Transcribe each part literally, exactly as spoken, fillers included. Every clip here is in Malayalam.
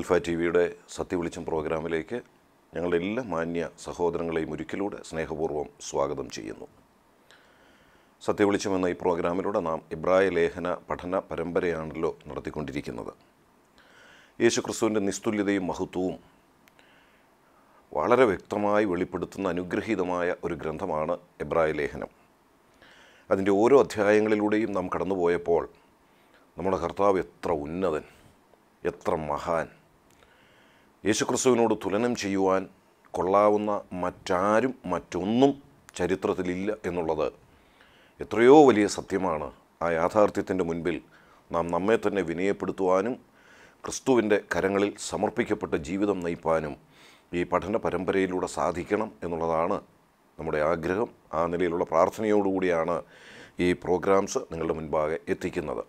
ആൽഫ ടി വിയുടെ സത്യവെളിച്ചം പ്രോഗ്രാമിലേക്ക് ഞങ്ങളുടെ എല്ലാ മാന്യ സഹോദരങ്ങളെയും ഒരിക്കലൂടെ സ്നേഹപൂർവ്വം സ്വാഗതം ചെയ്യുന്നു. സത്യവെളിച്ചം എന്ന ഈ പ്രോഗ്രാമിലൂടെ നാം ഇബ്രായ ലേഖന പഠന പരമ്പരയാണല്ലോ നടത്തിക്കൊണ്ടിരിക്കുന്നത്. യേശുക്രിസ്തുവിൻ്റെ നിസ്തുല്യതയും മഹത്വവും വളരെ വ്യക്തമായി വെളിപ്പെടുത്തുന്ന അനുഗ്രഹീതമായ ഒരു ഗ്രന്ഥമാണ് ഇബ്രായ ലേഖനം. അതിൻ്റെ ഓരോ അധ്യായങ്ങളിലൂടെയും നാം കടന്നുപോയപ്പോൾ നമ്മുടെ കർത്താവ് എത്ര ഉന്നതൻ, എത്ര മഹാൻ, യേശുക്രിസ്തുവിനോട് തുലനം ചെയ്യുവാൻ കൊള്ളാവുന്ന മറ്റാരും മറ്റൊന്നും ചരിത്രത്തിലില്ല എന്നുള്ളത് എത്രയോ വലിയ സത്യമാണ്. ആ യാഥാർത്ഥ്യത്തിൻ്റെ മുൻപിൽ നാം നമ്മെ തന്നെ വിനയപ്പെടുത്തുവാനും ക്രിസ്തുവിൻ്റെ കരങ്ങളിൽ സമർപ്പിക്കപ്പെട്ട ജീവിതം നയിപ്പാനും ഈ പഠന പരമ്പരയിലൂടെ സാധിക്കണം എന്നുള്ളതാണ് നമ്മുടെ ആഗ്രഹം. ആ നിലയിലുള്ള പ്രാർത്ഥനയോടുകൂടിയാണ് ഈ പ്രോഗ്രാംസ് നിങ്ങളുടെ മുൻപാകെ എത്തിക്കുന്നത്.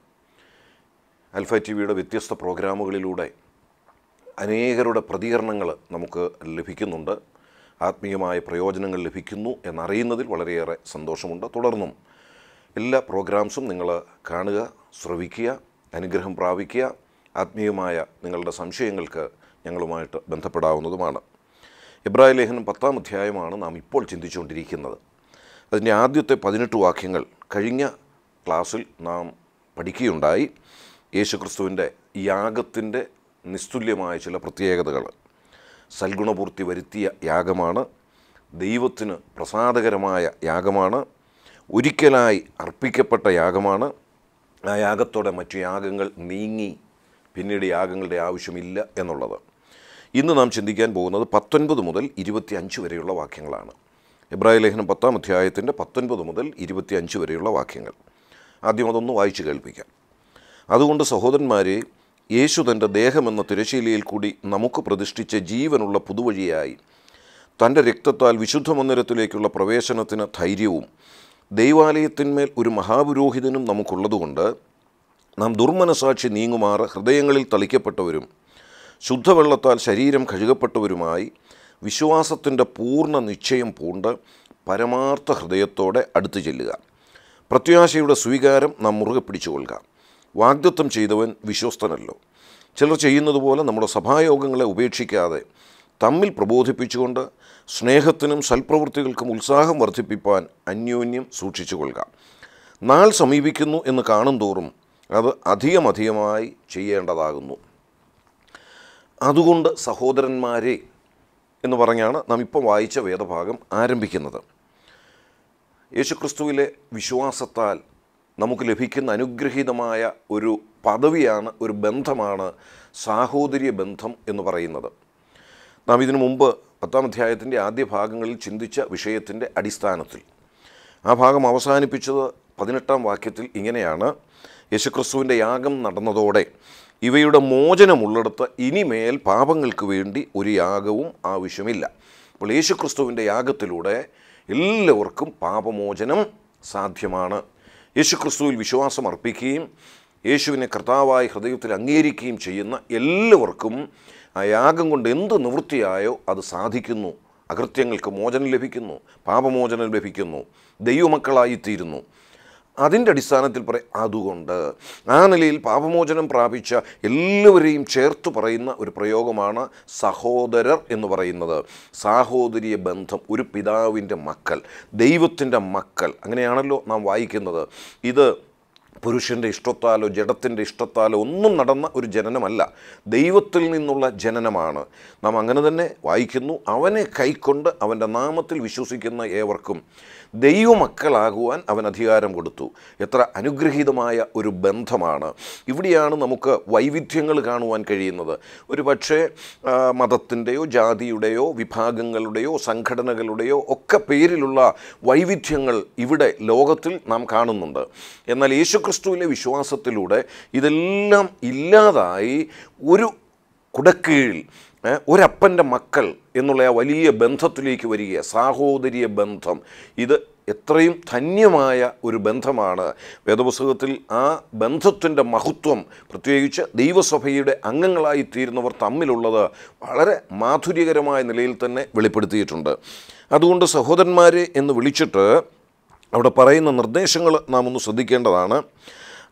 ആൽഫ ടി വിയുടെ വ്യത്യസ്ത പ്രോഗ്രാമുകളിലൂടെ അനേകരുടെ പ്രതികരണങ്ങൾ നമുക്ക് ലഭിക്കുന്നുണ്ട്, ആത്മീയമായ പ്രയോജനങ്ങൾ ലഭിക്കുന്നു എന്നറിയുന്നതിൽ വളരെയേറെ സന്തോഷമുണ്ട്. തുടർന്നും എല്ലാ പ്രോഗ്രാംസും നിങ്ങൾ കാണുക, ശ്രവിക്കുക, അനുഗ്രഹം പ്രാപിക്കുക. ആത്മീയമായ നിങ്ങളുടെ സംശയങ്ങൾക്ക് ഞങ്ങളുമായിട്ട് ബന്ധപ്പെടാവുന്നതുമാണ്. ഇബ്രായ ലേഖനം പത്താം അധ്യായമാണ് നാം ഇപ്പോൾ ചിന്തിച്ചുകൊണ്ടിരിക്കുന്നത്. അതിൻ്റെ ആദ്യത്തെ പതിനെട്ട് വാക്യങ്ങൾ കഴിഞ്ഞ ക്ലാസ്സിൽ നാം പഠിക്കുകയുണ്ടായി. യേശുക്രിസ്തുവിൻ്റെ യാഗത്തിൻ്റെ നിസ്തുല്യമായ ചില പ്രത്യേകതകൾ. സൽഗുണപൂർത്തി വരുത്തിയ യാഗമാണ്, ദൈവത്തിന് പ്രസാദകരമായ യാഗമാണ്, ഒരിക്കലായി അർപ്പിക്കപ്പെട്ട യാഗമാണ്. ആ യാഗത്തോടെ മറ്റു യാഗങ്ങൾ നീങ്ങി പിന്നീട് യാഗങ്ങളുടെ ആവശ്യമില്ല എന്നുള്ളത്. ഇന്ന് നാം ചിന്തിക്കാൻ പോകുന്നത് പത്തൊൻപത് മുതൽ ഇരുപത്തി അഞ്ച് വരെയുള്ള വാക്യങ്ങളാണ്. ഇബ്രായ ലേഖനം പത്താം അധ്യായത്തിൻ്റെ പത്തൊൻപത് മുതൽ ഇരുപത്തി അഞ്ച് വരെയുള്ള വാക്യങ്ങൾ. ആദ്യം അതൊന്ന് വായിച്ച് കേൾപ്പിക്കാം. അതുകൊണ്ട് സഹോദരന്മാരെ, യേശു തൻ്റെ ദേഹമെന്ന തിരശീലയിൽ കൂടി നമുക്ക് പ്രതിഷ്ഠിച്ച ജീവനുള്ള പുതുവഴിയായി തൻ്റെ രക്തത്താൽ വിശുദ്ധ മന്ദിരത്തിലേക്കുള്ള പ്രവേശനത്തിന് ധൈര്യവും ദൈവാലയത്തിന്മേൽ ഒരു മഹാപുരോഹിതനും നമുക്കുള്ളതുകൊണ്ട് നാം ദുർമനസാക്ഷി നീങ്ങുമാറ് ഹൃദയങ്ങളിൽ തളിക്കപ്പെട്ടവരും ശുദ്ധവെള്ളത്താൽ ശരീരം കഴുകപ്പെട്ടവരുമായി വിശ്വാസത്തിൻ്റെ പൂർണ്ണ നിശ്ചയം പൂണ്ട് പരമാർത്ഥ ഹൃദയത്തോടെ അടുത്തു ചെല്ലുക. പ്രത്യാശയുടെ സ്വീകാരം നാം മുറുകെ പിടിച്ചുകൊള്ളുക. വാഗ്ദത്തം ചെയ്തവൻ വിശ്വസ്തനല്ലോ. ചിലർ ചെയ്യുന്നത് പോലെ നമ്മുടെ സഭായോഗങ്ങളെ ഉപേക്ഷിക്കാതെ തമ്മിൽ പ്രബോധിപ്പിച്ചുകൊണ്ട് സ്നേഹത്തിനും സൽപ്രവൃത്തികൾക്കും ഉത്സാഹം വർദ്ധിപ്പിപ്പാൻ അന്യോന്യം സൂക്ഷിച്ചു കൊള്ളുക. നാൾ സമീപിക്കുന്നു എന്ന് കാണും തോറും അത് അധികം അധികമായി ചെയ്യേണ്ടതാകുന്നു. അതുകൊണ്ട് സഹോദരന്മാരെ എന്ന് പറഞ്ഞാണ് നാം ഇപ്പോൾ വായിച്ച വേദഭാഗം ആരംഭിക്കുന്നത്. യേശുക്രിസ്തുവിലെ വിശ്വാസത്താൽ നമുക്ക് ലഭിക്കുന്ന അനുഗ്രഹീതമായ ഒരു പദവിയാണ്, ഒരു ബന്ധമാണ് സാഹോദര്യ ബന്ധം എന്ന് പറയുന്നത്. നാം ഇതിനു മുമ്പ് പത്താം അധ്യായത്തിൻ്റെ ആദ്യ ഭാഗങ്ങളിൽ ചിന്തിച്ച വിഷയത്തിൻ്റെ അടിസ്ഥാനത്തിൽ ആ ഭാഗം അവസാനിപ്പിച്ചത് പതിനെട്ടാം വാക്യത്തിൽ ഇങ്ങനെയാണ്: യേശുക്രിസ്തുവിൻ്റെ യാഗം നടന്നതോടെ ഇവയുടെ മോചനമുള്ളിടത്ത് ഇനിമേൽ പാപങ്ങൾക്ക് വേണ്ടി ഒരു യാഗവും ആവശ്യമില്ല. അപ്പോൾ യേശുക്രിസ്തുവിൻ്റെ യാഗത്തിലൂടെ എല്ലാവർക്കും പാപമോചനം സാധ്യമാണ്. യേശുക്രിസ്തുവിൽ വിശ്വാസം അർപ്പിക്കുകയും യേശുവിനെ കർത്താവായി ഹൃദയത്തിൽ അംഗീകരിക്കുകയും ചെയ്യുന്ന എല്ലാവർക്കും ആ യാഗം കൊണ്ട് എന്ത് നിവൃത്തിയായോ അത് സാധിക്കുന്നു. അകൃത്യങ്ങൾക്ക് മോചനം ലഭിക്കുന്നു, പാപമോചനം ലഭിക്കുന്നു, ദൈവമക്കളായിത്തീരുന്നു. അതിൻ്റെ അടിസ്ഥാനത്തിൽ പറയും. അതുകൊണ്ട് ആ നിലയിൽ പാപമോചനം പ്രാപിച്ച എല്ലാവരെയും ചേർത്ത് പറയുന്ന ഒരു പ്രയോഗമാണ് സഹോദരർ എന്ന് പറയുന്നത്. സാഹോദര്യ ബന്ധം, ഒരു പിതാവിൻ്റെ മക്കൾ, ദൈവത്തിൻ്റെ മക്കൾ, അങ്ങനെയാണല്ലോ നാം വായിക്കുന്നത്. ഇത് പുരുഷൻ്റെ ഇഷ്ടത്താലോ ജഡത്തിൻ്റെ ഇഷ്ടത്താലോ ഒന്നും നടന്ന ഒരു ജനനമല്ല, ദൈവത്തിൽ നിന്നുള്ള ജനനമാണ്. നാം അങ്ങനെ തന്നെ വായിക്കുന്നു. അവനെ കൈക്കൊണ്ട് അവൻ്റെ നാമത്തിൽ വിശ്വസിക്കുന്ന ഏവർക്കും ദൈവമക്കളാകുവാൻ അവൻ അധികാരം കൊടുത്തു. എത്ര അനുഗ്രഹീതമായ ഒരു ബന്ധമാണ്. ഇവിടെയാണ് നമുക്ക് വൈവിധ്യങ്ങൾ കാണുവാൻ കഴിയുന്നത്. ഒരു പക്ഷേ മതത്തിൻ്റെയോ ജാതിയുടെയോ വിഭാഗങ്ങളുടെയോ സംഘടനകളുടെയോ ഒക്കെ പേരിലുള്ള വൈവിധ്യങ്ങൾ ഇവിടെ ലോകത്തിൽ നാം കാണുന്നുണ്ട്. എന്നാൽ യേശുക്രിസ്തുവിലെ വിശ്വാസത്തിലൂടെ ഇതെല്ലാം ഇല്ലാതായി ഒരു കുടക്കീഴിൽ ഒരപ്പൻ്റെ മക്കൾ എന്നുള്ള ആ വലിയ ബന്ധത്തിലേക്ക് വരിക. സാഹോദര്യ ബന്ധം, ഇത് എത്രയും ധന്യമായ ഒരു ബന്ധമാണ്. വേദപുസ്തകത്തിൽ ആ ബന്ധത്തിൻ്റെ മഹത്വം, പ്രത്യേകിച്ച് ദൈവസഭയുടെ അംഗങ്ങളായിത്തീരുന്നവർ തമ്മിലുള്ളത് വളരെ മാധുര്യകരമായ നിലയിൽ തന്നെ വെളിപ്പെടുത്തിയിട്ടുണ്ട്. അതുകൊണ്ട് സഹോദരന്മാരെ എന്ന് വിളിച്ചിട്ട് അവിടെ പറയുന്ന നിർദ്ദേശങ്ങൾ നാം ഒന്ന് ശ്രദ്ധിക്കേണ്ടതാണ്.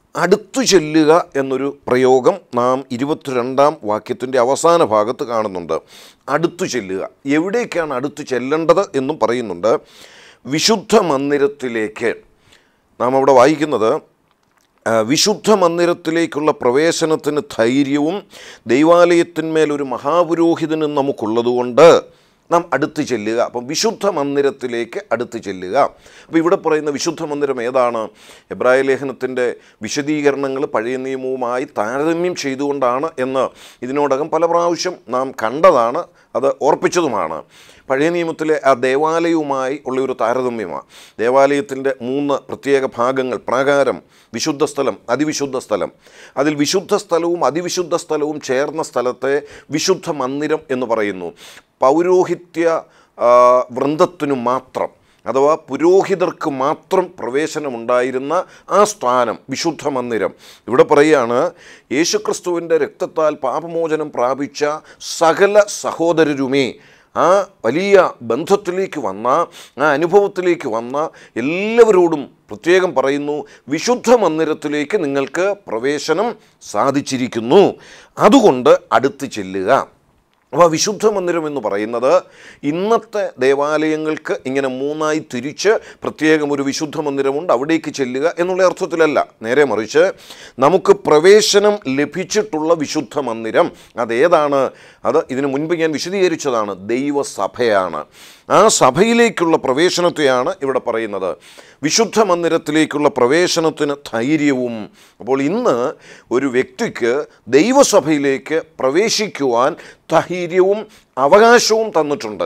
അടുത്തു ചെല്ലുക എന്നൊരു പ്രയോഗം നാം ഇരുപത്തിരണ്ടാം വാക്യത്തിൻ്റെ അവസാന ഭാഗത്ത് കാണുന്നുണ്ട്. അടുത്തു ചെല്ലുക, എവിടേക്കാണ് അടുത്തു ചെല്ലേണ്ടത് എന്നും പറയുന്നുണ്ട്. വിശുദ്ധ മന്ദിരത്തിലേക്ക്. നാം അവിടെ വായിക്കുന്നത്, വിശുദ്ധ മന്ദിരത്തിലേക്കുള്ള പ്രവേശനത്തിന് ധൈര്യവും ദൈവാലയത്തിന്മേലൊരു മഹാപുരോഹിതനും നമുക്കുള്ളതുകൊണ്ട് നാം അടുത്ത് ചെല്ലുക. അപ്പം വിശുദ്ധ മന്ദിരത്തിലേക്ക് അടുത്ത് ചെല്ലുക. അപ്പോൾ ഇവിടെ പറയുന്ന വിശുദ്ധ മന്ദിരം ഏതാണ്? എബ്രായ ലേഖനത്തിൻ്റെ വിശദീകരണങ്ങൾ പഴയ നിയമവുമായി താരതമ്യം ചെയ്തുകൊണ്ടാണ് എന്ന് ഇതിനോടകം പല പ്രാവശ്യം നാം കണ്ടതാണ്, അത് ഓർപ്പിച്ചതുമാണ്. പഴയ നിയമത്തിലെ ആ ദേവാലയവുമായി ഉള്ളൊരു താരതമ്യമാണ്. ദേവാലയത്തിൻ്റെ മൂന്ന് പ്രത്യേക ഭാഗങ്ങൾ: പ്രാകാരം, വിശുദ്ധ സ്ഥലം, അതിവിശുദ്ധ സ്ഥലം. അതിൽ വിശുദ്ധ സ്ഥലവും അതിവിശുദ്ധ സ്ഥലവും ചേർന്ന സ്ഥലത്തെ വിശുദ്ധ മന്ദിരം എന്ന് പറയുന്നു. പൗരോഹിത്യ വൃന്ദത്തിനു മാത്രം, അഥവാ പുരോഹിതർക്ക് മാത്രം പ്രവേശനമുണ്ടായിരുന്ന ആ സ്ഥാനം വിശുദ്ധ മന്ദിരം. ഇവിടെ പറയുകയാണ്, യേശുക്രിസ്തുവിൻ്റെ രക്തത്താൽ പാപമോചനം പ്രാപിച്ച സകല സഹോദരരുമേ, ആ വലിയ ബന്ധത്തിലേക്ക് വന്ന, ആ അനുഭവത്തിലേക്ക് വന്ന എല്ലാവരോടും പ്രത്യേകം പറയുന്നു, വിശുദ്ധ മന്ദിരത്തിലേക്ക് നിങ്ങൾക്ക് പ്രവേശനം സാധിച്ചിരിക്കുന്നു, അതുകൊണ്ട് അടുത്ത് ചെല്ലുക. അപ്പോൾ വിശുദ്ധ മന്ദിരം എന്ന് പറയുന്നത് ഇന്നത്തെ ദേവാലയങ്ങൾക്ക് ഇങ്ങനെ മൂന്നായി തിരിച്ച് പ്രത്യേകം ഒരു വിശുദ്ധ മന്ദിരമുണ്ട്, അവിടേക്ക് ചെല്ലുക എന്നുള്ള അർത്ഥത്തിലല്ല. നേരെ മറിച്ച് നമുക്ക് പ്രവേശനം ലഭിച്ചിട്ടുള്ള വിശുദ്ധ മന്ദിരം അതേതാണ്? അത് ഇതിനു മുൻപ് ഞാൻ വിശദീകരിച്ചതാണ്, ദൈവസഭയാണ്. ആ സഭയിലേക്കുള്ള പ്രവേശനത്തെയാണ് ഇവിടെ പറയുന്നത്. വിശുദ്ധ മന്ദിരത്തിലേക്കുള്ള പ്രവേശനത്തിന് ധൈര്യവും. അപ്പോൾ ഇന്ന് ഒരു വ്യക്തിക്ക് ദൈവസഭയിലേക്ക് പ്രവേശിക്കുവാൻ ധൈര്യവും അവകാശവും തന്നിട്ടുണ്ട്.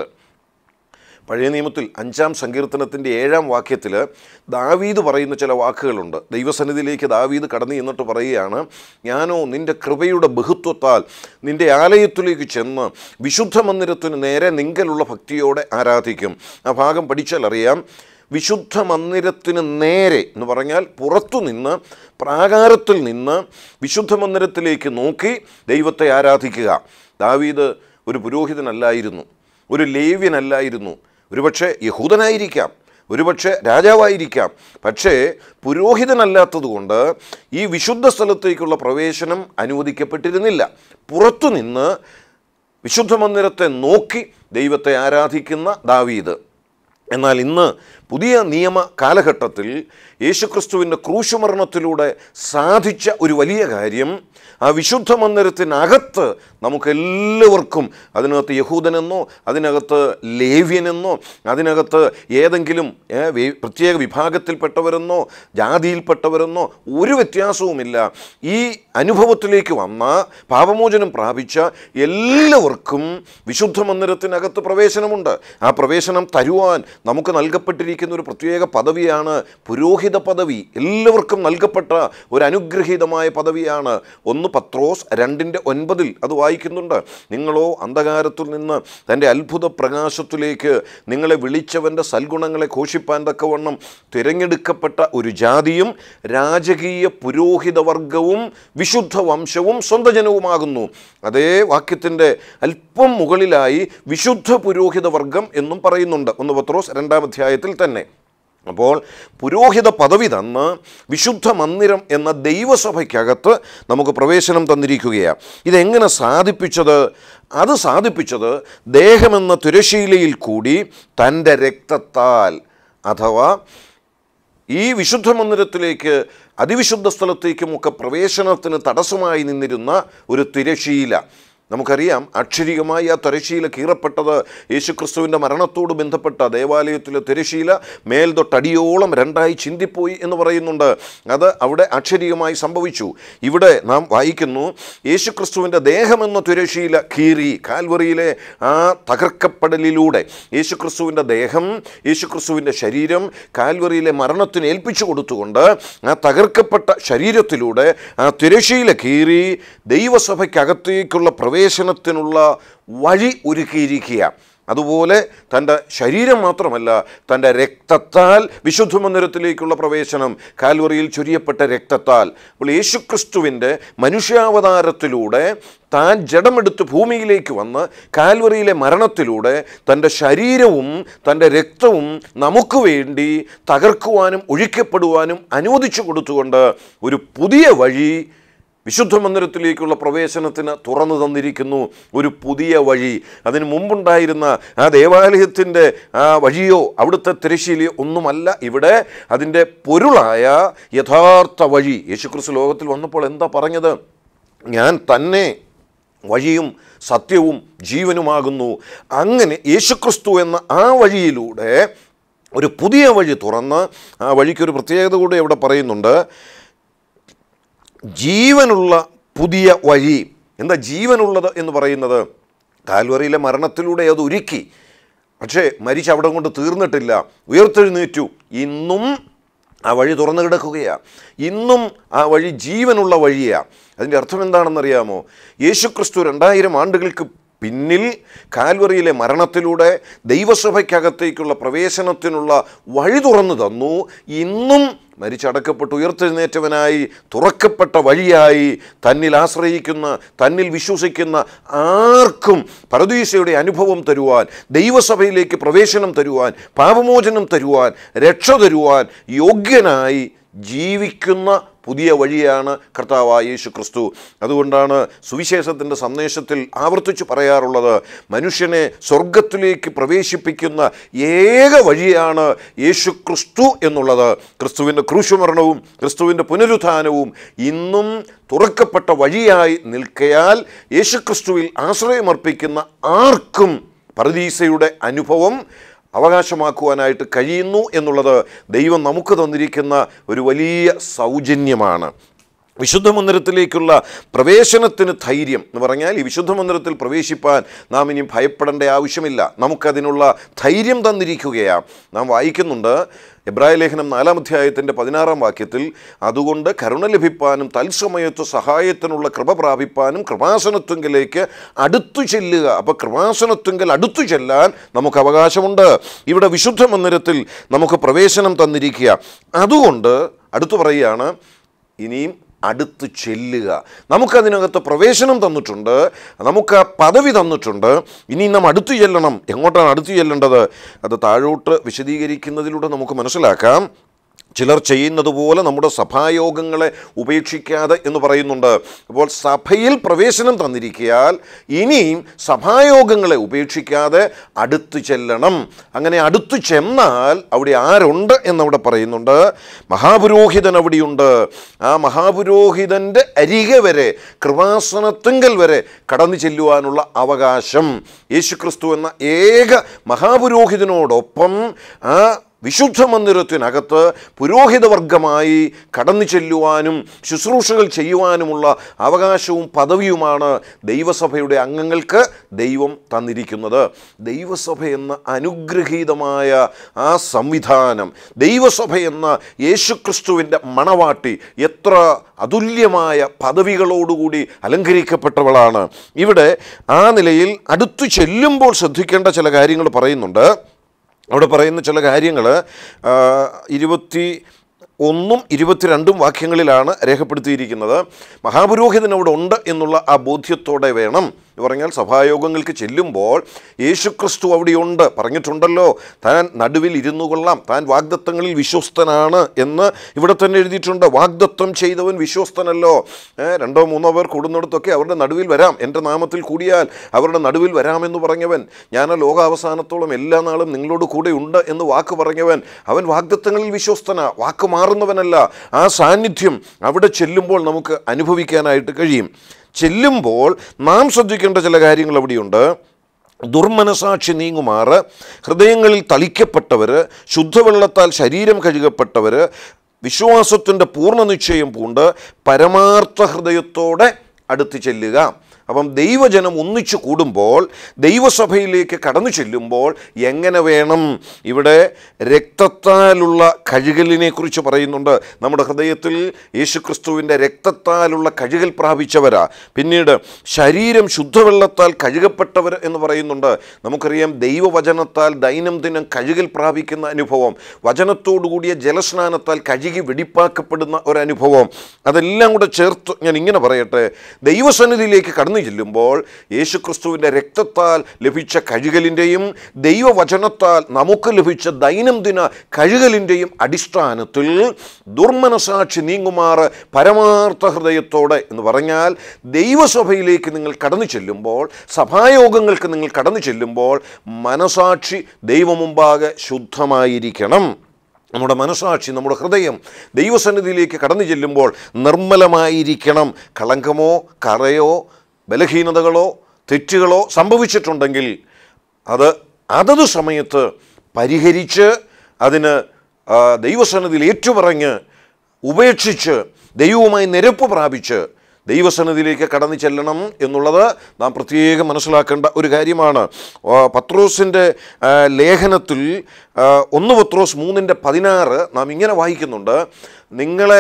പഴയ നിയമത്തിൽ അഞ്ചാം സങ്കീർത്തനത്തിൻ്റെ ഏഴാം വാക്യത്തിൽ ദാവീദ് പറയുന്ന ചില വാക്കുകളുണ്ട്. ദൈവസന്നിധിയിലേക്ക് ദാവീദ് കടന്നു ചെന്നിട്ട് പറയുകയാണ്, ഞാനോ നിൻ്റെ കൃപയുടെ ബഹുത്വത്താൽ നിൻ്റെ ആലയത്തിലേക്ക് ചെന്ന് വിശുദ്ധ മന്ദിരത്തിന് നേരെ നിങ്കലുള്ള ഭക്തിയോടെ ആരാധിക്കും. ആ ഭാഗം പഠിച്ചാൽ അറിയാം. വിശുദ്ധ മന്ദിരത്തിന് നേരെ എന്ന് പറഞ്ഞാൽ പുറത്തു നിന്ന്, പ്രാകാരത്തിൽ നിന്ന് വിശുദ്ധ മന്ദിരത്തിലേക്ക് നോക്കി ദൈവത്തെ ആരാധിക്കുക. ദാവീദ് ഒരു പുരോഹിതനല്ലായിരുന്നു, ഒരു ലേവ്യനല്ലായിരുന്നു, ഒരുപക്ഷെ യഹൂദനായിരിക്കാം, ഒരുപക്ഷെ രാജാവായിരിക്കാം. പക്ഷേ പുരോഹിതനല്ലാത്തതുകൊണ്ട് ഈ വിശുദ്ധ സ്ഥലത്തേക്കുള്ള പ്രവേശനം അനുവദിക്കപ്പെട്ടിരുന്നില്ല. പുറത്തുനിന്ന് വിശുദ്ധ മന്ദിരത്തെ നോക്കി ദൈവത്തെ ആരാധിക്കുന്ന ദാവീദ്. എന്നാൽ ഇന്ന് പുതിയ നിയമ കാലഘട്ടത്തിൽ യേശുക്രിസ്തുവിൻ്റെ ക്രൂശുമരണത്തിലൂടെ സാധിച്ച ഒരു വലിയ കാര്യം, ആ വിശുദ്ധ മന്ദിരത്തിനകത്ത് നമുക്കെല്ലാവർക്കും, അതിനകത്ത് യഹൂദനെന്നോ അതിനകത്ത് ലേവ്യനെന്നോ അതിനകത്ത് ഏതെങ്കിലും പ്രത്യേക വിഭാഗത്തിൽപ്പെട്ടവരെന്നോ ജാതിയിൽപ്പെട്ടവരെന്നോ ഒരു വ്യത്യാസവുമില്ല. ഈ അനുഭവത്തിലേക്ക് വന്ന, പാപമോചനം പ്രാപിച്ച എല്ലാവർക്കും വിശുദ്ധ മന്ദിരത്തിനകത്ത് പ്രവേശനമുണ്ട്. ആ പ്രവേശനം തരുവാൻ നമുക്ക് നൽകപ്പെട്ടിരിക്കുന്ന ഒരു പ്രത്യേക പദവിയാണ് പുരോഹിത പദവി. എല്ലാവർക്കും നൽകപ്പെട്ട ഒരു അനുഗ്രഹീതമായ പദവിയാണ്. ഒന്ന് പത്രോസ് രണ്ടിൻ്റെ ഒൻപതിൽ അത് വായിക്കുന്നുണ്ട്. നിങ്ങളോ അന്ധകാരത്തിൽ നിന്ന് തൻ്റെ അത്ഭുത പ്രകാശത്തിലേക്ക് നിങ്ങളെ വിളിച്ചവൻ്റെ സൽഗുണങ്ങളെ ഘോഷിപ്പാൻ തക്കവണ്ണം തിരഞ്ഞെടുക്കപ്പെട്ട ഒരു ജാതിയും രാജകീയ പുരോഹിതവർഗവും വിശുദ്ധ വംശവും സ്വന്തം ജനവുമാകുന്നു. അതേ വാക്യത്തിൻ്റെ അല്പം മുകളിലായി വിശുദ്ധ പുരോഹിത വർഗം എന്നും പറയുന്നുണ്ട്, ഒന്ന് പത്രോസ് രണ്ടാം അധ്യായത്തിൽ തന്നെ. അപ്പോൾ പുരോഹിത പദവി തന്ന് വിശുദ്ധ മന്ദിരം എന്ന ദൈവസഭയ്ക്കകത്ത് നമുക്ക് പ്രവേശനം തന്നിരിക്കുകയാണ്. ഇതെങ്ങനെ സാധിപ്പിച്ചത്? അത് സാധിപ്പിച്ചത് ദേഹമെന്ന തിരശീലയിൽ കൂടി തൻ്റെ രക്തത്താൽ, അഥവാ ഈ വിശുദ്ധ മന്ദിരത്തിലേക്ക് അതിവിശുദ്ധ സ്ഥലത്തേക്കുമൊക്കെ പ്രവേശനത്തിന് തടസ്സമായി നിന്നിരുന്ന ഒരു തിരശീല. നമുക്കറിയാം, അക്ഷരികമായി ആ തിരശീല കീറപ്പെട്ടത് യേശുക്രിസ്തുവിൻ്റെ മരണത്തോട് ബന്ധപ്പെട്ട ദേവാലയത്തിലെ തിരശീല മേൽ തൊട്ടടിയോളം രണ്ടായി ചിന്തിപ്പോയി എന്ന് പറയുന്നുണ്ട്. അത് അവിടെ അക്ഷരികമായി സംഭവിച്ചു. ഇവിടെ നാം വായിക്കുന്നു, യേശുക്രിസ്തുവിൻ്റെ ദേഹമെന്ന തിരശീല കീറി. കാൽവറിയിലെ ആ തകർക്കപ്പെടലിലൂടെ യേശുക്രിസ്തുവിൻ്റെ ദേഹം, യേശുക്രിസ്തുവിൻ്റെ ശരീരം കാൽവറിയിലെ മരണത്തിന് ഏൽപ്പിച്ചു കൊടുത്തുകൊണ്ട് ആ തകർക്കപ്പെട്ട ശരീരത്തിലൂടെ ആ തിരശീല കീറി ദൈവസഭയ്ക്കകത്തേക്കുള്ള പ്രവേശനത്തിനുള്ള വഴി ഒരുക്കിയിരിക്കുക. അതുപോലെ തൻ്റെ ശരീരം മാത്രമല്ല, തൻ്റെ രക്തത്താൽ വിശുദ്ധ മന്ദിരത്തിലേക്കുള്ള പ്രവേശനം, കാൽവറിയിൽ ചൊരിയപ്പെട്ട രക്തത്താൽ. അപ്പോൾ യേശുക്രിസ്തുവിൻ്റെ മനുഷ്യാവതാരത്തിലൂടെ താൻ ജഡമെടുത്ത് ഭൂമിയിലേക്ക് വന്ന് കാൽവറിയിലെ മരണത്തിലൂടെ തൻ്റെ ശരീരവും തൻ്റെ രക്തവും നമുക്ക് വേണ്ടി തകർക്കുവാനും ഒഴിക്കപ്പെടുവാനും അനുവദിച്ചു കൊടുത്തുകൊണ്ട് ഒരു പുതിയ വഴി വിശുദ്ധ മന്ദിരത്തിലേക്കുള്ള പ്രവേശനത്തിന് തുറന്നു തന്നിരിക്കുന്നു. ഒരു പുതിയ വഴി. അതിന് മുമ്പുണ്ടായിരുന്ന ആ ദേവാലയത്തിൻ്റെ ആ വഴിയോ അവിടുത്തെ തിരശ്ശീലയോ ഒന്നുമല്ല ഇവിടെ. അതിൻ്റെ പൊരുളായ യഥാർത്ഥ വഴി. യേശുക്രിസ്തു ലോകത്തിൽ വന്നപ്പോൾ എന്താ പറഞ്ഞത്? ഞാൻ തന്നെ വഴിയും സത്യവും ജീവനുമാകുന്നു. അങ്ങനെ യേശുക്രിസ്തു എന്ന ആ വഴിയിലൂടെ ഒരു പുതിയ വഴി തുറന്ന്, ആ വഴിക്കൊരു പ്രത്യേകത കൂടെ ഇവിടെ പറയുന്നുണ്ട്, ജീവനുള്ള പുതിയ വഴി. എന്താ ജീവനുള്ളത് എന്ന് പറയുന്നത്? കാൽവറിയിലെ മരണത്തിലൂടെ അത് ഒരുക്കി. പക്ഷേ മരിച്ച് അവിടെ കൊണ്ട് തീർന്നിട്ടില്ല, ഉയർത്തെഴുന്നേറ്റു. ഇന്നും ആ വഴി തുറന്നു കിടക്കുകയാണ്. ഇന്നും ആ വഴി ജീവനുള്ള വഴിയാണ്. അതിൻ്റെ അർത്ഥം എന്താണെന്നറിയാമോ? യേശുക്രിസ്തു രണ്ടായിരം ആണ്ടുകൾക്ക് പിന്നിൽ കാൽവറിയിലെ മരണത്തിലൂടെ ദൈവസഭയ്ക്കകത്തേക്കുള്ള പ്രവേശനത്തിനുള്ള വഴി തുറന്നു തന്നു. ഇന്നും മരിച്ചടക്കപ്പെട്ട് ഉയർത്തെഴുന്നേറ്റവനായി തുറക്കപ്പെട്ട വഴിയായി തന്നിൽ ആശ്രയിക്കുന്ന, തന്നിൽ വിശ്വസിക്കുന്ന ആർക്കും പരദീസയുടെ അനുഭവം തരുവാൻ, ദൈവസഭയിലേക്ക് പ്രവേശനം തരുവാൻ, പാപമോചനം തരുവാൻ, രക്ഷ തരുവാൻ യോഗ്യനായി ജീവിക്കുന്ന പുതിയ വഴിയാണ് കർത്താവായ യേശു ക്രിസ്തു. അതുകൊണ്ടാണ് സുവിശേഷത്തിൻ്റെ സന്ദേശത്തിൽ ആവർത്തിച്ച് പറയാറുള്ളത്, മനുഷ്യനെ സ്വർഗത്തിലേക്ക് പ്രവേശിപ്പിക്കുന്ന ഏക വഴിയാണ് യേശു ക്രിസ്തു എന്നുള്ളത്. ക്രിസ്തുവിൻ്റെ ക്രൂശുമരണവും ക്രിസ്തുവിൻ്റെ പുനരുത്ഥാനവും ഇന്നും തുറക്കപ്പെട്ട വഴിയായി നിൽക്കയാൽ യേശുക്രിസ്തുവിൽ ആശ്രയമർപ്പിക്കുന്ന ആർക്കും പരദീസയുടെ അനുഭവം അവകാശമാക്കുവാനായിട്ട് കഴിയുന്നു എന്നുള്ളത് ദൈവം നമുക്ക് തന്നിരിക്കുന്ന ഒരു വലിയ സൗജന്യമാണ്. വിശുദ്ധ മന്ദിരത്തിലേക്കുള്ള പ്രവേശനത്തിന് ധൈര്യം എന്ന് പറഞ്ഞാൽ, ഈ വിശുദ്ധ മന്ദിരത്തിൽ പ്രവേശിപ്പാൻ നാം ഇനി ഭയപ്പെടേണ്ട ആവശ്യമില്ല. നമുക്കതിനുള്ള ധൈര്യം തന്നിരിക്കുകയാണ്. നാം വായിക്കുന്നുണ്ട് എബ്രായ ലേഖനം നാലാം അധ്യായത്തിൻ്റെ പതിനാറാം വാക്യത്തിൽ, അതുകൊണ്ട് കരുണ ലഭിപ്പാനും തത്സമയത്ത് സഹായത്തിനുള്ള കൃപ പ്രാപിപ്പാനും കൃപാസനത്വങ്കിലേക്ക് അടുത്തു ചെല്ലുക. അപ്പോൾ കൃപാസനത്വങ്കൽ അടുത്തു ചെല്ലാൻ നമുക്ക് അവകാശമുണ്ട്. ഇവിടെ വിശുദ്ധ മന്ദിരത്തിൽ നമുക്ക് പ്രവേശനം തന്നിരിക്കുക. അതുകൊണ്ട് അടുത്തു പറയുകയാണ്, ഇനിയും അടുത്ത് ചെല്ലുക. നമുക്കതിനകത്ത് പ്രവേശനം തന്നിട്ടുണ്ട്, നമുക്ക് പദവി തന്നിട്ടുണ്ട്. ഇനി നാം അടുത്തു ചെല്ലണം. എങ്ങോട്ടാണ് അടുത്തു ചെല്ലേണ്ടത്? അത് താഴോട്ട് വിശദീകരിക്കുന്നതിലൂടെ നമുക്ക് മനസ്സിലാക്കാം. ചിലർ ചെയ്യുന്നത് പോലെ നമ്മുടെ സഭായോഗങ്ങളെ ഉപേക്ഷിക്കാതെ എന്ന് പറയുന്നുണ്ട്. അപ്പോൾ സഭയിൽ പ്രവേശനം തന്നിരിക്കയാൽ ഇനിയും സഭായോഗങ്ങളെ ഉപേക്ഷിക്കാതെ അടുത്തു ചെല്ലണം. അങ്ങനെ അടുത്തു ചെന്നാൽ അവിടെ ആരുണ്ട് എന്നവിടെ പറയുന്നുണ്ട്? മഹാപുരോഹിതൻ അവിടെയുണ്ട്. ആ മഹാപുരോഹിതൻ്റെ അരികെ വരെ, കൃപാസനത്തിങ്കൽ വരെ കടന്നു ചെല്ലുവാനുള്ള അവകാശം യേശുക്രിസ്തു എന്ന ഏക മഹാപുരോഹിതനോടൊപ്പം ആ വിശുദ്ധ മന്ദിരത്തിനകത്ത് പുരോഹിതവർഗമായി കടന്നു ചെല്ലുവാനും ശുശ്രൂഷകൾ ചെയ്യുവാനുമുള്ള അവകാശവും പദവിയുമാണ് ദൈവസഭയുടെ അംഗങ്ങൾക്ക് ദൈവം തന്നിരിക്കുന്നത്. ദൈവസഭ എന്ന അനുഗ്രഹീതമായ ആ സംവിധാനം, ദൈവസഭ എന്ന യേശുക്രിസ്തുവിൻ്റെ മണവാട്ടി എത്ര അതുല്യമായ പദവികളോടുകൂടി അലങ്കരിക്കപ്പെട്ടവളാണ്. ഇവിടെ ആ നിലയിൽ അടുത്തു ചെല്ലുമ്പോൾ ശ്രദ്ധിക്കേണ്ട ചില കാര്യങ്ങൾ പറയുന്നുണ്ട്. അവിടെ പറയുന്ന ചില കാര്യങ്ങൾ ഇരുപത്തി ഒന്നും ഇരുപത്തിരണ്ടും വാക്യങ്ങളിലാണ് രേഖപ്പെടുത്തിയിരിക്കുന്നത്. മഹാപുരോഹിതൻ അവിടെ ഉണ്ട് എന്നുള്ള ആ ബോധ്യത്തോടെ വേണം. എന്ന് പറഞ്ഞാൽ സഭായോഗങ്ങൾക്ക് ചെല്ലുമ്പോൾ യേശുക്രിസ്തു അവിടെയുണ്ട്. പറഞ്ഞിട്ടുണ്ടല്ലോ, താൻ നടുവിൽ ഇരുന്നു കൊള്ളാം, താൻ വാഗ്ദത്തങ്ങളിൽ വിശ്വസ്തനാണ് എന്ന് ഇവിടെ തന്നെ എഴുതിയിട്ടുണ്ട്. വാഗ്ദത്തം ചെയ്തവൻ വിശ്വസ്തനല്ലോ. രണ്ടോ മൂന്നോ പേർ കൂടുന്നിടത്തൊക്കെ അവരുടെ നടുവിൽ വരാം, എൻ്റെ നാമത്തിൽ കൂടിയാൽ അവരുടെ നടുവിൽ വരാമെന്ന് പറഞ്ഞവൻ, ഞാൻ ലോകാവസാനത്തോളം എല്ലാ നാളും നിങ്ങളോട് കൂടെ ഉണ്ട് എന്ന് വാക്ക് പറഞ്ഞവൻ, അവൻ വാഗ്ദത്തങ്ങളിൽ വിശ്വസ്തനാ, വാക്ക് മാറുന്നവനല്ല. ആ സാന്നിധ്യം അവിടെ ചെല്ലുമ്പോൾ നമുക്ക് അനുഭവിക്കാനായിട്ട് കഴിയും. ചെല്ലുമ്പോൾ നാം ശ്രദ്ധിക്കേണ്ട ചില കാര്യങ്ങൾ അവിടെയുണ്ട്. ദുർമനസാക്ഷി നീങ്ങുമാറ് ഹൃദയങ്ങളിൽ തളിക്കപ്പെട്ടവർ, ശുദ്ധവെള്ളത്താൽ ശരീരം കഴുകപ്പെട്ടവർ, വിശ്വാസത്തിൻ്റെ പൂർണ്ണ നിശ്ചയം പൂണ്ട് പരമാർത്ഥ ഹൃദയത്തോടെ അടുത്ത് ചെല്ലുക. അപ്പം ദൈവജനം ഒന്നിച്ചു കൂടുമ്പോൾ, ദൈവസഭയിലേക്ക് കടന്നു ചെല്ലുമ്പോൾ എങ്ങനെ വേണം? ഇവിടെ രക്തത്താലുള്ള കഴുകലിനെ കുറിച്ച് പറയുന്നുണ്ട്. നമ്മുടെ ഹൃദയത്തിൽ യേശുക്രിസ്തുവിൻ്റെ രക്തത്താലുള്ള കഴുകൽ പ്രാപിച്ചവരാ. പിന്നീട് ശരീരം ശുദ്ധവെള്ളത്താൽ കഴുകപ്പെട്ടവർ എന്ന് പറയുന്നുണ്ട്. നമുക്കറിയാം, ദൈവവചനത്താൽ ദൈനംദിനം കഴുകൽ പ്രാപിക്കുന്ന അനുഭവം, വചനത്തോടുകൂടിയ ജലസ്നാനത്താൽ കഴുകി വെടിപ്പാക്കപ്പെടുന്ന ഒരനുഭവം, അതെല്ലാം കൂടെ ചേർത്ത് ഞാൻ ഇങ്ങനെ പറയട്ടെ. ദൈവസന്നിധിയിലേക്ക് കടന്നു ചെല്ലുമ്പോൾ യേശുക്രിസ്തുവിൻ്റെ രക്തത്താൽ ലഭിച്ച കഴുകലിൻ്റെയും ദൈവവചനത്താൽ നമുക്ക് ലഭിച്ച ദൈനംദിന കഴുകലിൻ്റെയും അടിസ്ഥാനത്തിൽ ദുർമനസാക്ഷി നീങ്ങുമാറ് പരമാർത്ഥ ഹൃദയത്തോടെ എന്ന് പറഞ്ഞാൽ, ദൈവസഭയിലേക്ക് നിങ്ങൾ കടന്നു ചെല്ലുമ്പോൾ, സഭായോഗങ്ങൾക്ക് നിങ്ങൾ കടന്നു ചെല്ലുമ്പോൾ മനസാക്ഷി ദൈവമുമ്പാകെ ശുദ്ധമായിരിക്കണം. നമ്മുടെ മനസാക്ഷി, നമ്മുടെ ഹൃദയം ദൈവസന്നിധിയിലേക്ക് കടന്നു ചെല്ലുമ്പോൾ നിർമ്മലമായിരിക്കണം. കളങ്കമോ കറയോ ബലഹീനതകളോ തെറ്റുകളോ സംഭവിച്ചിട്ടുണ്ടെങ്കിൽ അത് അതത് സമയത്ത് പരിഹരിച്ച് അതിന് ദൈവസന്നിധിയിൽ ഏറ്റുപറഞ്ഞ് ഉപേക്ഷിച്ച് ദൈവവുമായി നിരപ്പ് പ്രാപിച്ച് ദൈവസന്നിധിയിലേക്ക് കടന്നു ചെല്ലണം എന്നുള്ളത് നാം പ്രത്യേകം മനസ്സിലാക്കേണ്ട ഒരു കാര്യമാണ്. പത്രോസിൻ്റെ ലേഖനത്തിൽ ഒന്ന് പത്രോസ് മൂന്നിൻ്റെ പതിനാറ് നാം ഇങ്ങനെ വായിക്കുന്നുണ്ട്: നിങ്ങളെ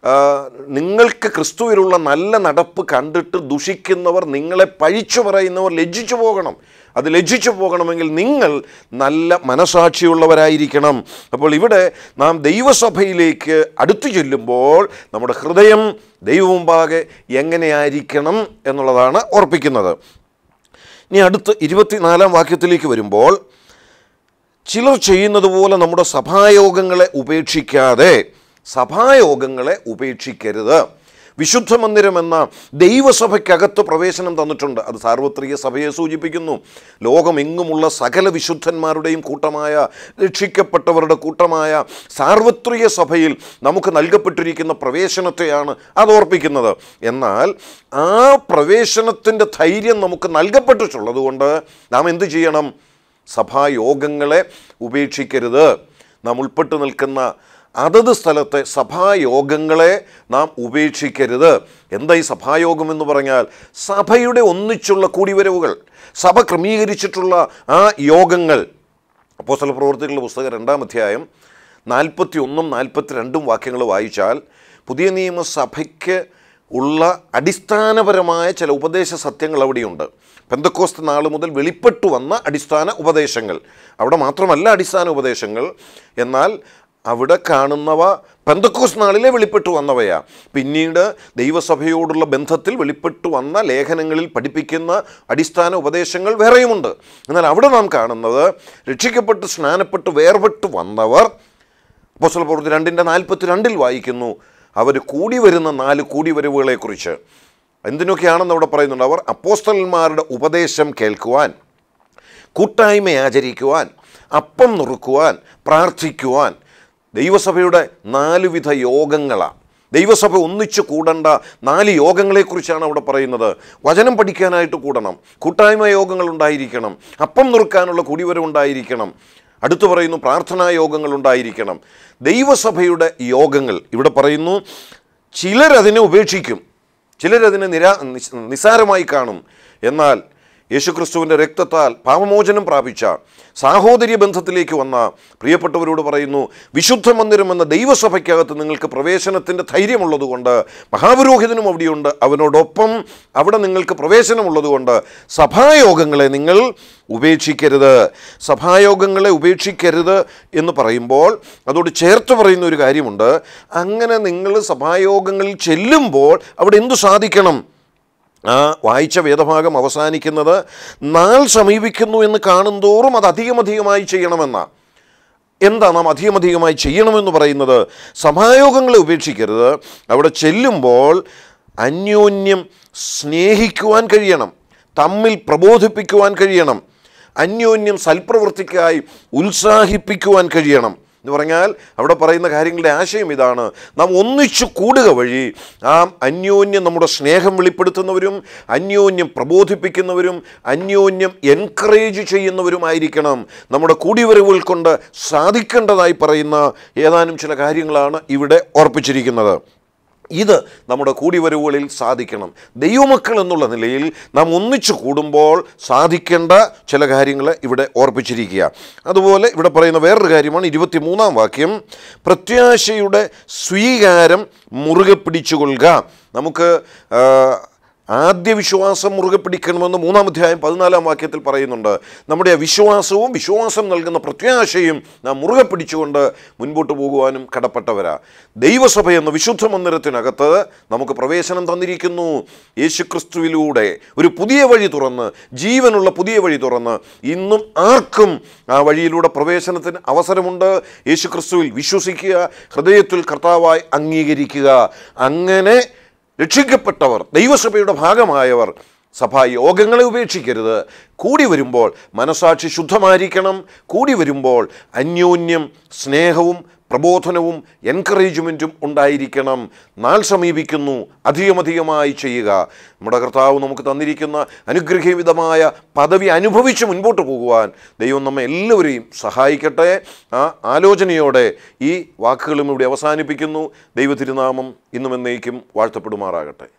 നിങ്ങൾക്ക് ക്രിസ്തുവിലുള്ള നല്ല നടപ്പ് കണ്ടിട്ട് ദുഷിക്കുന്നവർ, നിങ്ങളെ പഴിച്ചു പറയുന്നവർ ലജ്ജിച്ചു പോകണം. അത് ലജ്ജിച്ചു പോകണമെങ്കിൽ നിങ്ങൾ നല്ല മനസാക്ഷിയുള്ളവരായിരിക്കണം. അപ്പോൾ ഇവിടെ നാം ദൈവസഭയിലേക്ക് അടുത്തു ചെല്ലുമ്പോൾ നമ്മുടെ ഹൃദയം ദൈവമുമ്പാകെ എങ്ങനെയായിരിക്കണം എന്നുള്ളതാണ് ഓർപ്പിക്കുന്നത്. ഇനി അടുത്ത് ഇരുപത്തിനാലാം വാക്യത്തിലേക്ക് വരുമ്പോൾ, ചിലർ ചെയ്യുന്നത് പോലെ നമ്മുടെ സഭായോഗങ്ങളെ ഉപേക്ഷിക്കാതെ, സഭായോഗങ്ങളെ ഉപേക്ഷിക്കരുത്. വിശുദ്ധ മന്ദിരം എന്ന ദൈവസഭയ്ക്കകത്ത് പ്രവേശനം തന്നിട്ടുണ്ട്. അത് സാർവത്രിക സഭയെ സൂചിപ്പിക്കുന്നു. ലോകമെങ്ങുമുള്ള സകല വിശുദ്ധന്മാരുടെയും കൂട്ടമായ, രക്ഷിക്കപ്പെട്ടവരുടെ കൂട്ടമായ സാർവത്രിക സഭയിൽ നമുക്ക് നൽകപ്പെട്ടിരിക്കുന്ന പ്രവേശനത്തെയാണ് അത് ഓർപ്പിക്കുന്നത്. എന്നാൽ ആ പ്രവേശനത്തിൻ്റെ ധൈര്യം നമുക്ക് നൽകപ്പെട്ടിട്ടുള്ളത് കൊണ്ട് നാം എന്ത് ചെയ്യണം? സഭായോഗങ്ങളെ ഉപേക്ഷിക്കരുത്. നാം ഉൾപ്പെട്ട് നിൽക്കുന്ന അതത് സ്ഥലത്തെ സഭായോഗങ്ങളെ നാം ഉപേക്ഷിക്കരുത്. എന്താ ഈ സഭായോഗം എന്ന് പറഞ്ഞാൽ? സഭയുടെ ഒന്നിച്ചുള്ള കൂടിവരവുകൾ, സഭ ക്രമീകരിച്ചിട്ടുള്ള ആ യോഗങ്ങൾ. അപ്പോസ്തല പ്രവൃത്തികളുടെ പുസ്തകം രണ്ടാം അധ്യായം നാൽപ്പത്തി ഒന്നും നാൽപ്പത്തി രണ്ടും വാക്യങ്ങൾ വായിച്ചാൽ പുതിയ നിയമസഭയ്ക്ക് ഉള്ള അടിസ്ഥാനപരമായ ചില ഉപദേശ സത്യങ്ങൾ അവിടെയുണ്ട്. പെന്തക്കോസ്ത് നാൾ മുതൽ വെളിപ്പെട്ടു വന്ന അടിസ്ഥാന ഉപദേശങ്ങൾ. അവിടെ മാത്രമല്ല അടിസ്ഥാന ഉപദേശങ്ങൾ, എന്നാൽ അവിടെ കാണുന്നവ പെന്തക്കോസ്ത് നാളിലെ വെളിപ്പെട്ടു വന്നവയാണ്. പിന്നീട് ദൈവസഭയോടുള്ള ബന്ധത്തിൽ വെളിപ്പെട്ടു വന്ന ലേഖനങ്ങളിൽ പഠിപ്പിക്കുന്ന അടിസ്ഥാന ഉപദേശങ്ങൾ വേറെയുമുണ്ട്. എന്നാൽ അവിടെ നാം കാണുന്നത് രക്ഷിക്കപ്പെട്ട് സ്നാനപ്പെട്ട് വേർപെട്ട് വന്നവർ, അപ്പോസ്തല പ്രവൃത്തി രണ്ടിൻ്റെ നാൽപ്പത്തി രണ്ടിൽ വായിക്കുന്നു, അവർ കൂടി വരുന്ന നാല് കൂടിവരവുകളെക്കുറിച്ച്. എന്തിനൊക്കെയാണെന്ന് അവിടെ പറയുന്നുണ്ട്. അവർ അപ്പോസ്തലന്മാരുടെ ഉപദേശം കേൾക്കുവാൻ, കൂട്ടായ്മ ആചരിക്കുവാൻ, അപ്പം നുറുക്കുവാൻ, പ്രാർത്ഥിക്കുവാൻ. ദൈവസഭയുടെ നാല് വിധ യോഗങ്ങളാണ്. ദൈവസഭ ഒന്നിച്ചു കൂടേണ്ട നാല് യോഗങ്ങളെക്കുറിച്ചാണ് അവിടെ പറയുന്നത്. വചനം പഠിക്കാനായിട്ട് കൂടണം, കൂട്ടായ്മ യോഗങ്ങൾ ഉണ്ടായിരിക്കണം, അപ്പം നുറുക്കാനുള്ള കൂടിവരവുണ്ടായിരിക്കണം, അടുത്തു പറയുന്നു പ്രാർത്ഥനാ യോഗങ്ങൾ ഉണ്ടായിരിക്കണം. ദൈവസഭയുടെ യോഗങ്ങൾ ഇവിടെ പറയുന്നു, ചിലരതിനെ ഉപേക്ഷിക്കും, ചിലരതിനെ നിരാ നിസാരമായി കാണും. എന്നാൽ യേശുക്രിസ്തുവിൻ്റെ രക്തത്താൽ പാപമോചനം പ്രാപിച്ച സാഹോദര്യ ബന്ധത്തിലേക്ക് വന്ന പ്രിയപ്പെട്ടവരോട് പറയുന്നു, വിശുദ്ധ മന്ദിരം എന്ന ദൈവസഭയ്ക്കകത്ത് നിങ്ങൾക്ക് പ്രവേശനത്തിൻ്റെ ധൈര്യമുള്ളതുകൊണ്ട്, മഹാപുരോഹിതനും അവിടെയുണ്ട്, അവനോടൊപ്പം അവിടെ നിങ്ങൾക്ക് പ്രവേശനമുള്ളതുകൊണ്ട് സഭായോഗങ്ങളെ നിങ്ങൾ ഉപേക്ഷിക്കരുത്. സഭായോഗങ്ങളെ ഉപേക്ഷിക്കരുത് എന്ന് പറയുമ്പോൾ അതോട് ചേർത്ത് പറയുന്ന ഒരു കാര്യമുണ്ട്. അങ്ങനെ നിങ്ങൾ സഭായോഗങ്ങളിൽ ചെല്ലുമ്പോൾ അവിടെ എന്തു സാധിക്കണം? ആ വായിച്ച വേദഭാഗം അവസാനിക്കുന്നത് നാൾ സമീപിക്കുന്നു എന്ന് കാണുന്തോറും അത് അധികമധികമായി ചെയ്യണമെന്ന. എന്താ നാം അധികമധികമായി ചെയ്യണമെന്ന് പറയുന്നത്? സഭായോഗങ്ങളെ ഉപേക്ഷിക്കരുത്. അവിടെ ചെല്ലുമ്പോൾ അന്യോന്യം സ്നേഹിക്കുവാൻ കഴിയണം, തമ്മിൽ പ്രബോധിപ്പിക്കുവാൻ കഴിയണം, അന്യോന്യം സൽപ്രവൃത്തിക്കായി ഉത്സാഹിപ്പിക്കുവാൻ കഴിയണം. എന്ന് പറഞ്ഞാൽ അവിടെ പറയുന്ന കാര്യങ്ങളുടെ ആശയം ഇതാണ്: നാം ഒന്നിച്ചു കൂടുക വഴി ആ അന്യോന്യം നമ്മുടെ സ്നേഹം വെളിപ്പെടുത്തുന്നവരും അന്യോന്യം പ്രബോധിപ്പിക്കുന്നവരും അന്യോന്യം എൻകറേജ് ചെയ്യുന്നവരുമായിരിക്കണം. നമ്മുടെ കൂടിവരവുകൾ കൊണ്ട് സാധിക്കേണ്ടതായി പറയുന്ന ഏതാനും ചില കാര്യങ്ങളാണ് ഇവിടെ ഓർപ്പിച്ചിരിക്കുന്നത്. ഇത് നമ്മുടെ കൂടിവരവുകളിൽ സാധിക്കണം. ദൈവമക്കൾ എന്നുള്ള നിലയിൽ നാം ഒന്നിച്ചു കൂടുമ്പോൾ സാധിക്കേണ്ട ചില കാര്യങ്ങൾ ഇവിടെ ഓർപ്പിച്ചിരിക്കുക. അതുപോലെ ഇവിടെ പറയുന്ന വേറൊരു കാര്യമാണ് ഇരുപത്തി മൂന്നാം വാക്യം, പ്രത്യാശയുടെ സ്വീകാരം മുറുകെ പിടിച്ചുകൊള്ളുക. നമുക്ക് ആദ്യ വിശ്വാസം മുറുകെ പിടിക്കണമെന്ന് മൂന്നാം അധ്യായം പതിനാലാം വാക്യത്തിൽ പറയുന്നുണ്ട്. നമ്മുടെ വിശ്വാസവും വിശ്വാസം നൽകുന്ന പ്രത്യാശയും നാം മുറുകെ പിടിച്ചുകൊണ്ട് മുൻപോട്ട് പോകുവാനും കടപ്പെട്ടവരാ. ദൈവസഭ എന്ന വിശുദ്ധ മന്ദിരത്തിനകത്ത് നമുക്ക് പ്രവേശനം തന്നിരിക്കുന്നു. യേശുക്രിസ്തുവിലൂടെ ഒരു പുതിയ വഴി തുറന്ന്, ജീവനുള്ള പുതിയ വഴി തുറന്ന് ഇന്നും ആർക്കും ആ വഴിയിലൂടെ പ്രവേശനത്തിന് അവസരമുണ്ട്. യേശുക്രിസ്തുവിൽ വിശ്വസിക്കുക, ഹൃദയത്തിൽ കർത്താവായി അംഗീകരിക്കുക. അങ്ങനെ രക്ഷിക്കപ്പെട്ടവർ, ദൈവസഭയുടെ ഭാഗമായവർ സഭാ യോഗങ്ങളെ ഉപേക്ഷിക്കരുത്. കൂടി വരുമ്പോൾ മനസാക്ഷി ശുദ്ധമായിരിക്കണം. കൂടി വരുമ്പോൾ അന്യോന്യം സ്നേഹവും പ്രബോധനവും എൻകറേജ്മെൻറ്റും ഉണ്ടായിരിക്കണം. നാൾ സമീപിക്കുന്നു, അധികമധികമായി ചെയ്യുക. നമ്മുടെ കർത്താവ് നമുക്ക് തന്നിരിക്കുന്ന അനുഗ്രഹീതമായ പദവി അനുഭവിച്ച് മുൻപോട്ട് പോകുവാൻ ദൈവം നമ്മെ എല്ലാവരെയും സഹായിക്കട്ടെ. ആ ആലോചനയോടെ ഈ വാക്കുകളും ഇവിടെ അവസാനിപ്പിക്കുന്നു. ദൈവ തിരുനാമം ഇന്നും എന്നേക്കും വാഴ്ത്തപ്പെടുമാറാകട്ടെ.